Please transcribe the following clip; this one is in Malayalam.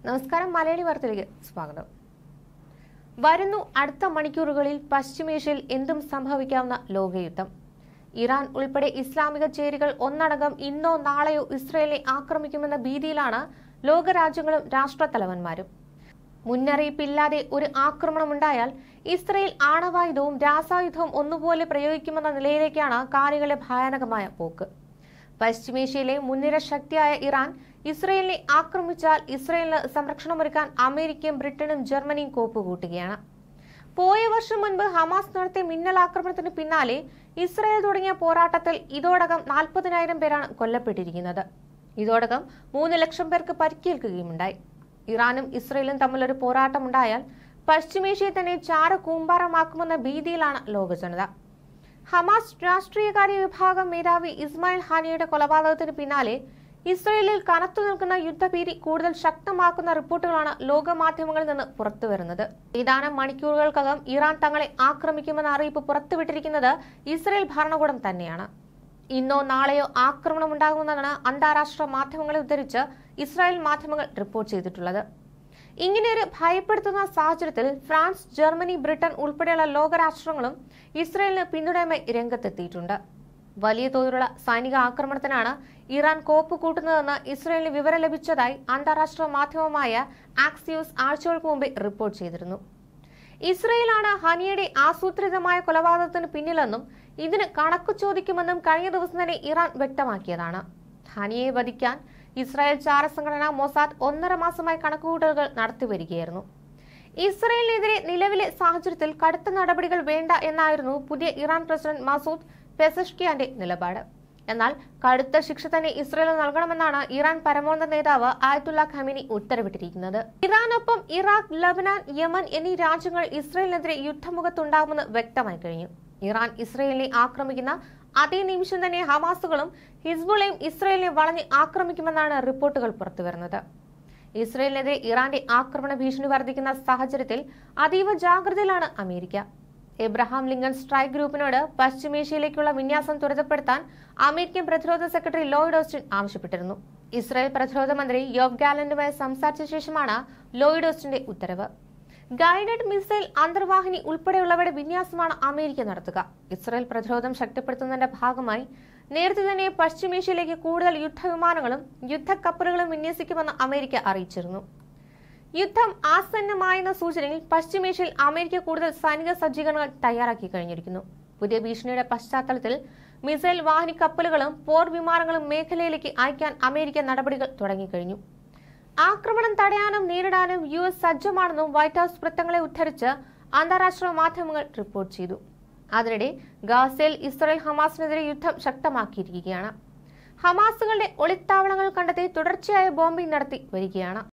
നമസ്കാരം. മലയാളി വാർത്തയിലേക്ക് സ്വാഗതം. വരുന്നു അടുത്ത മണിക്കൂറുകളിൽ പശ്ചിമേഷ്യയിൽ എന്തും സംഭവിക്കാവുന്ന ലോകയുദ്ധം. ഇറാൻ ഉൾപ്പെടെ ഇസ്ലാമിക ചേരികൾ ഒന്നടങ്കം ഇന്നോ നാളെയോ ഇസ്രയേലിനെ ആക്രമിക്കുമെന്ന ഭീതിയിലാണ് ലോകരാജ്യങ്ങളും രാഷ്ട്രത്തലവന്മാരും. മുന്നറിയിപ്പില്ലാതെ ഒരു ആക്രമണമുണ്ടായാൽ ഇസ്രയേൽ ആണവായുധവും രാസായുധവും ഒന്നുപോലെ പ്രയോഗിക്കുമെന്ന നിലയിലേക്കാണ് കാര്യങ്ങളുടെ ഭയാനകമായ പോക്ക്. പശ്ചിമേഷ്യയിലെ മുൻനിര ശക്തിയായ ഇറാൻ ഇസ്രയേലിനെ ആക്രമിച്ചാൽ ഇസ്രയേലിന് സംരക്ഷണമൊരുക്കാൻ അമേരിക്കയും ബ്രിട്ടനും ജർമ്മനിയും കോപ്പുകൂട്ടുകയാണ്. പോയ വർഷം മുൻപ് ഹമാസ് നടത്തിയ മിന്നൽ ആക്രമണത്തിന് പിന്നാലെ ഇസ്രയേൽ തുടങ്ങിയ പോരാട്ടത്തിൽ ഇതോടകം 40,000 പേരാണ് കൊല്ലപ്പെട്ടിരിക്കുന്നത്. ഇതോടകം 3 ലക്ഷം പേർക്ക് പരിക്കേൽക്കുകയുമുണ്ടായി. ഇറാനും ഇസ്രയേലും തമ്മിലൊരു പോരാട്ടമുണ്ടായാൽ പശ്ചിമേഷ്യയെ തന്നെ ചാരകൂമ്പാരമാക്കുമെന്ന ഭീതിയിലാണ് ലോകജനത. ഹമാസ് രാഷ്ട്രീയകാര്യ വിഭാഗം മേധാവി ഇസ്മായിൽ ഹാനിയുടെ കൊലപാതകത്തിന് പിന്നാലെ ഇസ്രയേലിൽ കനത്തു നിൽക്കുന്ന യുദ്ധഭീതി കൂടുതൽ ശക്തമാക്കുന്ന റിപ്പോർട്ടുകളാണ് ലോകമാധ്യമങ്ങളിൽ നിന്ന് പുറത്തുവരുന്നത്. ഏതാനും മണിക്കൂറുകൾക്കകം ഇറാൻ തങ്ങളെ ആക്രമിക്കുമെന്ന അറിയിപ്പ് പുറത്തുവിട്ടിരിക്കുന്നത് ഇസ്രയേൽ ഭരണകൂടം തന്നെയാണ്. ഇന്നോ നാളെയോ ആക്രമണമുണ്ടാകുമെന്നാണ് അന്താരാഷ്ട്ര മാധ്യമങ്ങളെ ഉദ്ധരിച്ച് ഇസ്രായേൽ മാധ്യമങ്ങൾ റിപ്പോർട്ട് ചെയ്തിട്ടുള്ളത്. ഇങ്ങനെയൊരു ഭയപ്പെടുത്തുന്ന സാഹചര്യത്തിൽ ഫ്രാൻസ്, ജർമ്മനി, ബ്രിട്ടൻ ഉൾപ്പെടെയുള്ള ലോകരാഷ്ട്രങ്ങളും ഇസ്രയേലിന് പിന്തുണയുമായി രംഗത്തെത്തിയിട്ടുണ്ട്. വലിയ തോതിലുള്ള സൈനിക ആക്രമണത്തിനാണ് ഇറാൻ കോപ്പ് കൂട്ടുന്നതെന്ന് ഇസ്രയേലിന് വിവരം ലഭിച്ചതായി അന്താരാഷ്ട്ര മാധ്യമമായ ആക്സിയോസ് ആഴ്ചകൾക്ക് മുമ്പേ റിപ്പോർട്ട് ചെയ്തിരുന്നു. ഇസ്രയേലാണ് ഹനിയുടെ ആസൂത്രിതമായ കൊലപാതകത്തിന് പിന്നിലെന്നും ഇതിന് കണക്ക് ചോദിക്കുമെന്നും കഴിഞ്ഞ ദിവസം തന്നെ ഇറാൻ വ്യക്തമാക്കിയതാണ്. ഹനിയെ വധിക്കാൻ ഇസ്രായേൽ ചാരസംഘടന മൊസാദ് 1.5 മാസമായി കണക്കുകൂട്ടലുകൾ നടത്തിവരികയായിരുന്നു. ഇസ്രയേലിനെതിരെ നിലവിലെ സാഹചര്യത്തിൽ കടുത്ത നടപടികൾ വേണ്ട എന്നായിരുന്നു പുതിയ ഇറാൻ പ്രസിഡന്റ് മസൂദ് പെസഷ്കിയാന്റെ നിലപാട്. എന്നാൽ കടുത്ത ശിക്ഷ തന്നെ ഇസ്രയേൽ നൽകണമെന്നാണ് ഇറാൻ പരമോന്നത നേതാവ് ആയത്തുള്ള ഖമീനി ഉത്തരവിട്ടിരിക്കുന്നത്. ഇറാനൊപ്പം ഇറാഖ്, ലബനാൻ, യമൻ എന്നീ രാജ്യങ്ങൾ ഇസ്രയേലിനെതിരെ യുദ്ധമുഖത്തുണ്ടാകുമെന്ന് വ്യക്തമായി കഴിഞ്ഞു. ഇറാൻ ഇസ്രയേലിനെ ആക്രമിക്കുന്ന അതേ നിമിഷം തന്നെ ഹമാസുകളും ഹിസ്ബുള്ളയും ഇസ്രയേലിനെ വളഞ്ഞ് ആക്രമിക്കുമെന്നാണ് റിപ്പോർട്ടുകൾ പുറത്തുവരുന്നത്. ഇസ്രയേലിനെതിരെ ഇറാന്റെ ആക്രമണ ഭീഷണി വർദ്ധിക്കുന്ന സാഹചര്യത്തിൽ അതീവ ജാഗ്രതയിലാണ് അമേരിക്ക. എബ്രഹാം ലിങ്കൺ സ്ട്രൈക്ക് ഗ്രൂപ്പിനോട് പശ്ചിമേഷ്യയിലേക്കുള്ള വിന്യാസം ത്വരിതപ്പെടുത്താൻ അമേരിക്കൻ പ്രതിരോധ സെക്രട്ടറി ലോയിഡ് ഓസ്റ്റിൻ ആവശ്യപ്പെട്ടിരുന്നു. ഇസ്രായേൽ പ്രതിരോധ മന്ത്രി യോവ് ഗാലന്റുമായി സംസാരിച്ച ശേഷമാണ് ലോയിഡ് ഓസ്റ്റിന്റെ ഉത്തരവ്. ഗൈഡഡ് മിസൈൽ, അന്തർവാഹിനി ഉൾപ്പെടെയുള്ളവയുടെ വിന്യാസമാണ് അമേരിക്ക നടത്തുക. ഇസ്രായേൽ പ്രതിരോധം ശക്തിപ്പെടുത്തുന്നതിന്റെ ഭാഗമായി നേരത്തെ തന്നെ പശ്ചിമേഷ്യയിലേക്ക് കൂടുതൽ യുദ്ധവിമാനങ്ങളും യുദ്ധക്കപ്പലുകളും വിന്യസിക്കുമെന്ന് അമേരിക്ക അറിയിച്ചിരുന്നു. യുദ്ധം ആസന്നമായെന്ന സൂചനയിൽ പശ്ചിമേഷ്യയിൽ അമേരിക്ക കൂടുതൽ സൈനിക സജ്ജീകരണങ്ങൾ തയ്യാറാക്കി കഴിഞ്ഞിരിക്കുന്നു. പുതിയ ഭീഷണിയുടെ പശ്ചാത്തലത്തിൽ മിസൈൽ വാഹിനി കപ്പലുകളും പോർ വിമാനങ്ങളും മേഖലയിലേക്ക് അയക്കാൻ അമേരിക്ക നടപടികൾ തുടങ്ങിക്കഴിഞ്ഞു. ആക്രമണം തടയാനും നേരിടാനും US സജ്ജമാണെന്നും വൈറ്റ് ഹൌസ് വൃത്തങ്ങളെ ഉദ്ധരിച്ച് അന്താരാഷ്ട്ര മാധ്യമങ്ങൾ റിപ്പോർട്ട് ചെയ്തു. അതിനിടെ ഗാസയിൽ ഇസ്രായേൽ ഹമാസിനെതിരെ യുദ്ധം ശക്തമാക്കിയിരിക്കുകയാണ്. ഹമാസുകളുടെ ഒളിത്താവളങ്ങൾ കണ്ടെത്തി തുടർച്ചയായ ബോംബിംഗ് നടത്തി വരികയാണ്.